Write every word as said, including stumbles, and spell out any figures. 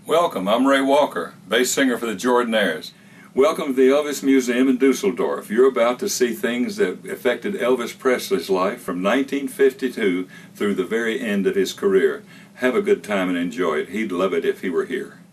Welcome, I'm Ray Walker, bass singer for the Jordanaires. Welcome to the Elvis Museum in Düsseldorf. You're about to see things that affected Elvis Presley's life from nineteen fifty-two through the very end of his career. Have a good time and enjoy it. He'd love it if he were here.